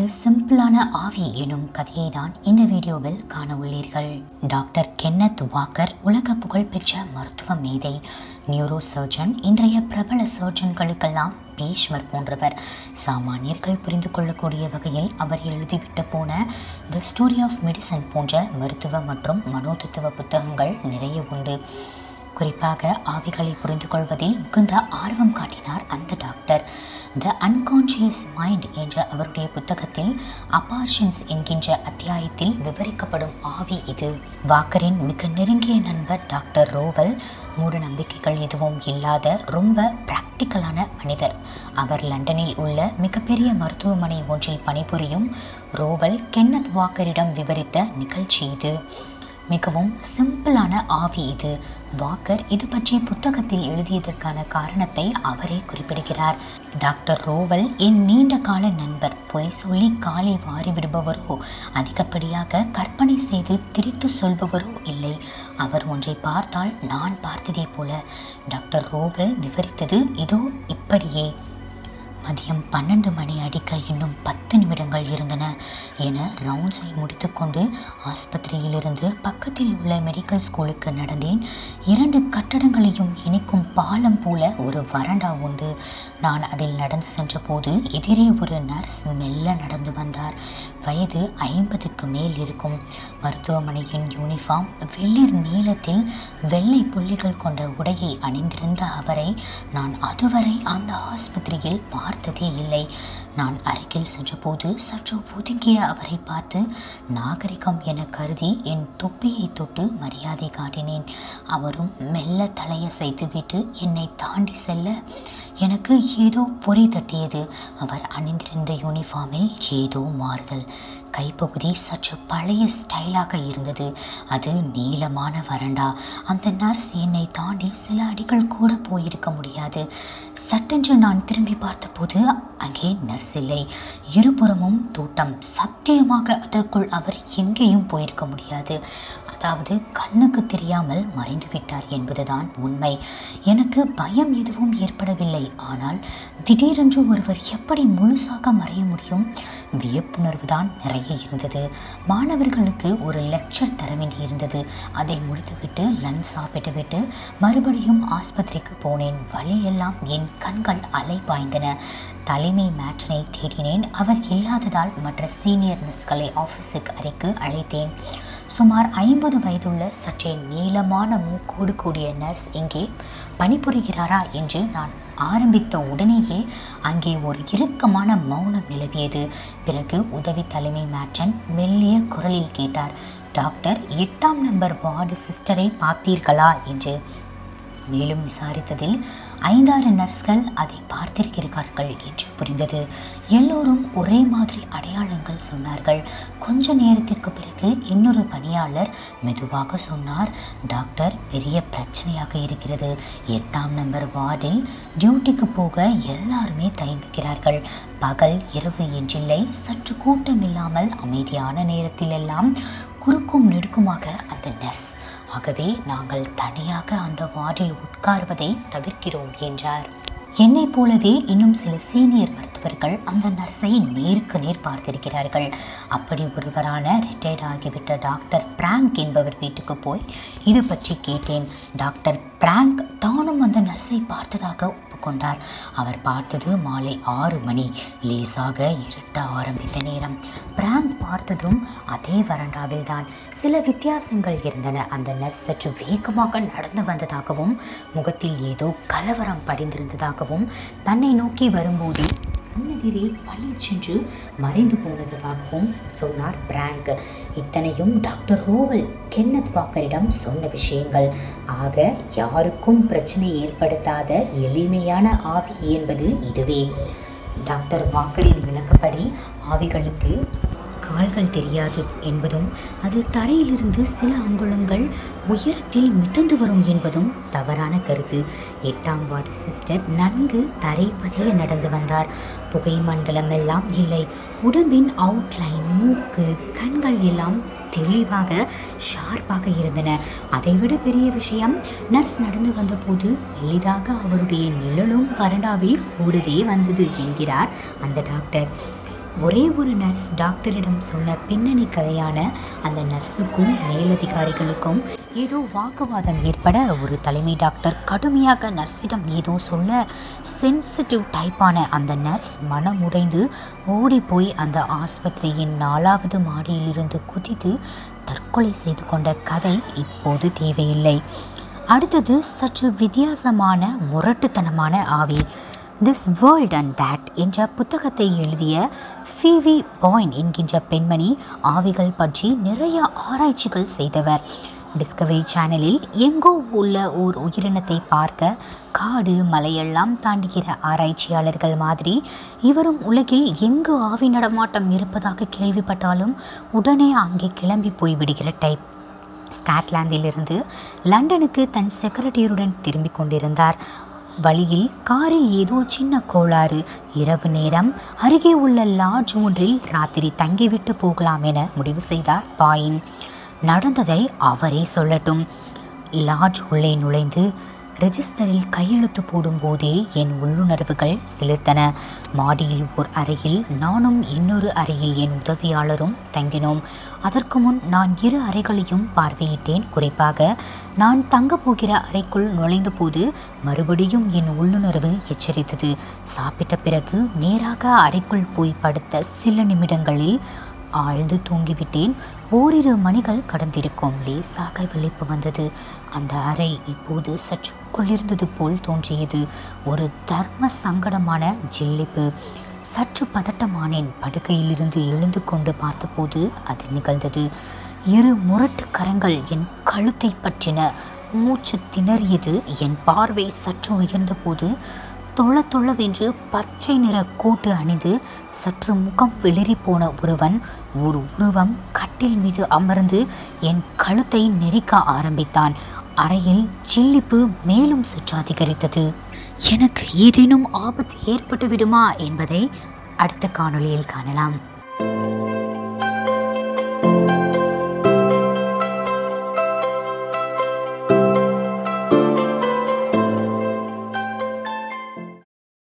சிம்பிளான ஆவி எனும் கதையை தான் இந்த வீடியோவில் காண உள்ளீர்கள். டாக்டர் கென்னத் வாக்கர் உலக புகழ்பெற்ற மருத்துவ மேதை, நியூரோ சர்ஜன். இன்றைய பிரபல சர்ஜன்களுக்கெல்லாம் பீஷ்மர் போன்றவர். சாமானியர்கள் புரிந்து கொள்ளக்கூடிய வகையில் அவர் எழுதிவிட்டு போன த ஸ்டோரி ஆஃப் மெடிசன் போன்ற மருத்துவ மற்றும் மனோதத்துவ புத்தகங்கள் நிறைய உண்டு. குறிப்பாக ஆவிகளை புரிந்து கொள்வதில் மிகுந்த ஆர்வம் காட்டினார் அந்த டாக்டர். த அன்கான்ஷியஸ் மைண்ட் என்ற அவருடைய புத்தகத்தில் அபார்ஷன்ஸ் என்கின்ற அத்தியாயத்தில் விவரிக்கப்படும் ஆவி இது. வாக்கரின் மிக நெருங்கிய நண்பர் டாக்டர் ரோவல் மூட நம்பிக்கைகள் எதுவும் இல்லாத ரொம்ப பிராக்டிக்கலான மனிதர். அவர் லண்டனில் உள்ள மிகப்பெரிய மருத்துவமனை ஒன்றில் பணிபுரியும் ரோவல் கென்னத் வாக்கரிடம் விவரித்த நிகழ்ச்சி இது. மிகவும் சிம்பிளான ஆவி இது. வாக்கர் இது பற்றிய புத்தகத்தில் எழுதியதற்கான காரணத்தை அவரே குறிப்பிடுகிறார். டாக்டர் ரோவல் என் நீண்ட கால நண்பர். பொய் சொல்லி காலை வாரி விடுபவரோ, அதிகப்படியாக கற்பனை செய்து திரித்து சொல்பவரோ இல்லை. அவர் ஒன்றை பார்த்தால் நான் பார்த்ததே போல. டாக்டர் ரோவல் விவரித்தது இதோ இப்படியே. மதியம் 12 மணி அடிக்க இன்னும் 10 நிமிடங்கள் இருந்தன என ரவுண்ட்ஸை முடித்துக்கொண்டு ஆஸ்பத்திரியிலிருந்து பக்கத்தில் உள்ள மெடிக்கல் ஸ்கூலுக்கு நடந்தேன். 2 கட்டடங்களையும் இணைக்கும் பாலம் போல ஒரு வராண்டா உண்டு. நான் அதில் நடந்து சென்ற போது எதிரே ஒரு நர்ஸ் மெல்ல நடந்து வந்தார். வயது 50க்கு மேல் இருக்கும். மருத்துவமனையின் யூனிஃபார்ம் வெள்ளிர் நீளத்தில் வெள்ளை புள்ளிகள் கொண்ட உடையை அணிந்திருந்த அவரை நான் அதுவரை அந்த ஆஸ்பத்திரியில் பார்த்ததே இல்லை. நான் அருகில் சென்றபோது சற்று ஒதுங்கிய அவரை பார்த்து நாகரிகம் என கருதி என் தொப்பியை தொட்டு மரியாதை காட்டினேன். அவரும் மெல்ல தலையசைத்துவிட்டு என்னை தாண்டி செல்ல எனக்கு ஏதோ பொறி தட்டியது. அவர் அணிந்திருந்த யூனிஃபார்மில் ஏதோ மாறுதல். கைப்பகுதி சற்று பழைய ஸ்டைலாக இருந்தது. அது நீளமான வராண்டா. அந்த நர்ஸ் என்னை தாண்டி சில அடிகள் கூட போயிருக்க முடியாது. சட்டென்று நான் திரும்பி பார்த்தபோது அங்கே நர்ஸ் இல்லை. இருபுறமும் தோட்டம். சத்தியமாக அதற்குள் அவர் எங்கேயும் போயிருக்க முடியாது. அதாவது கண்ணுக்கு தெரியாமல் மறைந்து விட்டார் என்பதுதான் உண்மை. எனக்கு பயம் எதுவும் ஏற்படவில்லை. ஆனால் திடீரென்று ஒருவர் எப்படி முழுசாக மறைய முடியும்? வியப்புணர்வு தான் நிறைய இருந்தது. மாணவர்களுக்கு ஒரு லெக்சர் தர வேண்டியிருந்தது. அதை முடித்துவிட்டு லஞ்ச் சாப்பிட்டுவிட்டு மறுபடியும் ஆஸ்பத்திரிக்கு போனேன். வழியெல்லாம் என் கண்கள் அலை பாய்ந்தன. தலைமை மேட்ரனை தேடினேன். அவர் இல்லாததால் மற்ற சீனியர் நர்ஸ்களை ஆஃபீஸுக்கு அறைக்கு அழைத்தேன். சுமார் 50 வயதுள்ள சற்றே நீளமான மூக்கோடு கூடிய நர்ஸ் இங்கே பணிபுரிகிறாரா என்று நான் ஆரம்பித்த உடனேயே அங்கே ஒரு இறுக்கமான மௌனம் நிலவியது. பிறகு உதவி தலைமை மேட்ரன் மெல்லிய குரலில் கேட்டார், டாக்டர் 8ஆம் நம்பர் வார்டு சிஸ்டரை பார்த்தீர்களா என்று. மேலும் விசாரித்ததில் 5-6 நர்ஸ்கள் அதை பார்த்திருக்கிறார்கள் என்று புரிந்தது. எல்லோரும் ஒரே மாதிரி அடையாளங்கள் சொன்னார்கள். கொஞ்ச நேரத்திற்கு பிறகு இன்னொரு பணியாளர் மெதுவாக சொன்னார், டாக்டர் பெரிய பிரச்சனையாக இருக்கிறது. 8ஆம் நம்பர் வார்டில் டியூட்டிக்கு போக எல்லாருமே தயங்குகிறார்கள். பகல் இரவு என்றில்லை, சற்று கூட்டம் இல்லாமல் அமைதியான நேரத்திலெல்லாம் குறுக்கும் நெடுக்குமாக அந்த நர்ஸ். ஆகவே நாங்கள் தனியாக அந்த வார்டில் உட்கார்வதை தவிர்க்கிறோம் என்றார். என்னை போலவே இன்னும் சில சீனியர் மருத்துவர்கள் அந்த நர்ஸை நேருக்கு நேர் பார்த்திருக்கிறார்கள். அப்படி ஒருவரான ரிட்டையர்ட் ஆகிவிட்ட டாக்டர் பிராங்க் என்பவர் வீட்டுக்கு போய் இது பற்றி கேட்டேன். டாக்டர் பிராங்க் தானும் அந்த நர்ஸை பார்த்ததாக ஒப்புக்கொண்டார். அவர் பார்த்தது மாலை 6 மணி. லேசாக இருட்ட ஆரம்பித்த நேரம். பிராங்க் பார்த்ததும் அதே வராண்டாவில் தான். சில வித்தியாசங்கள் இருந்தன. அந்த நர்ஸ் சற்று வேகமாக நடந்து வந்ததாகவும் முகத்தில் ஏதோ கலவரம் படிந்திருந்ததாகவும் தன்னை நோக்கி வரும்போதே கண்ணெதிரே பளிச்சென்று மறைந்து போனதாகவும் சொன்னார் பிராங்க். இத்தனையும் டாக்டர் ரோவல் கென்னத் வாக்கரிடம் சொன்ன விஷயங்கள். ஆக யாருக்கும் பிரச்சனை ஏற்படுத்தாத எளிமையான ஆவி என்பது இதுவே. டாக்டர் வாக்கரின் விளக்கப்படி ஆவிகளுக்கு கால்கள் தெரியாது என்பதும் அது தரையிலிருந்து சில அங்குலங்கள் உயரத்தில் மிதந்து வரும் என்பதும் தவறான கருத்து. 8ஆம் வார்டு சிஸ்டர் நன்கு தரை பதிய நடந்து வந்தார். புகை மண்டலம் எல்லாம் இல்லை. உடம்பின் அவுட்லைன், மூக்கு, கண்கள் எல்லாம் தெளிவாக ஷார்ப்பாக இருந்தன. அதைவிட பெரிய விஷயம், நர்ஸ் நடந்து வந்தபோது எளிதாக அவருடைய நிழலும் வராண்டாவில் கூடவே வந்தது என்கிறார் அந்த டாக்டர். ஒரே ஒரு நர்ஸ் டாக்டரிடம் சொன்ன பின்னணி கதையான அந்த நர்ஸுக்கும் மேலதிகாரிகளுக்கும் ஏதோ வாக்குவாதம் ஏற்பட ஒரு தலைமை டாக்டர் கடுமையாக நர்ஸிடம் ஏதோ சொல்ல சென்சிட்டிவ் டைப்பான அந்த நர்ஸ் மனமுடைந்து ஓடிப்போய் அந்த ஆஸ்பத்திரியின் 4வது மாடியிலிருந்து குதித்து தற்கொலை செய்து கொண்ட கதை இப்போது தேவையில்லை. அடுத்தது சற்று வித்தியாசமான முரட்டுத்தனமான ஆவி. திஸ் வேர்ல்ட் அண்ட் தேட் என்ற புத்தகத்தை எழுதிய ஃபீவி பாயின் என்கின்ற பெண்மணி ஆவிகள் பற்றி நிறைய ஆராய்ச்சிகள் செய்தவர். டிஸ்கவரி சேனலில் எங்கோ உள்ள ஓர் உயிரினத்தை பார்க்க காடு மலையெல்லாம் தாண்டுகிற ஆராய்ச்சியாளர்கள் மாதிரி இவரும் உலகில் எங்கு ஆவி நடமாட்டம் இருப்பதாக கேள்விப்பட்டாலும் உடனே அங்கே கிளம்பி போய்விடுகிற டைப். ஸ்காட்லாந்திலிருந்து லண்டனுக்கு தன் செக்ரட்டரியுடன் திரும்பிக் கொண்டிருந்தார். வழியில் காரில் ஏதோ சின்ன கோளாறு. இரவு நேரம் அருகே உள்ள லாட்ஜ் ஒன்றில் ராத்திரி தங்கிவிட்டு போகலாம் என முடிவு செய்தார் பாயின். நடந்ததை அவரே சொல்லட்டும். லாட்ஜ் உள்ளே நுழைந்து ரெஜிஸ்டரில் கையெழுத்து போடும்போதே என் உள்ளுணர்வுகள் சிலிர்த்தன. மாடியில் ஓர் அறையில் நானும் இன்னொரு அறையில் என் உதவியாளரும் தங்கினோம். அதற்கு முன் நான் 2 அறைகளையும் பார்வையிட்டேன். குறிப்பாக நான் தங்கப் போகிற அறைக்குள் நுழைந்த போது மறுபடியும் என் உள்ளுணர்வு எச்சரித்தது. சாப்பிட்ட பிறகு நேராக அறைக்குள் போய் படுத்த சில நிமிடங்களில் ஆழ்ந்து தூங்கிவிட்டேன். ஓரிரு மணிகள் கடந்திருக்கும். லேசாக விழிப்பு வந்தது. அந்த அறை இப்போது சற்று குளிர்ந்தது போல் தோன்றியது. ஒரு தர்ம சங்கடமான ஜில்லிப்பு. சற்று பதட்டமானேன். படுக்கையிலிருந்து எழுந்து கொண்டு பார்த்தபோது அது நிகழ்ந்தது. 2 முரட்டு கரங்கள் என் கழுத்தை பற்றின. மூச்சு திணறியது. என் பார்வை சற்று உயர்ந்த போது தொளவென்று பச்சை நிற கோட்டு அணிந்து சற்று முகம் வெளிரி போன ஒரு உருவம் கட்டில் மீது அமர்ந்து என் கழுத்தை நெரிக்க ஆரம்பித்தான். அறையில் சில்லிப்பு மேலும் சற்று அதிகரித்தது. எனக்கு ஏதேனும் ஆபத்து ஏற்பட்டு விடுமா என்பதை அடுத்த காணொளியில் காணலாம்.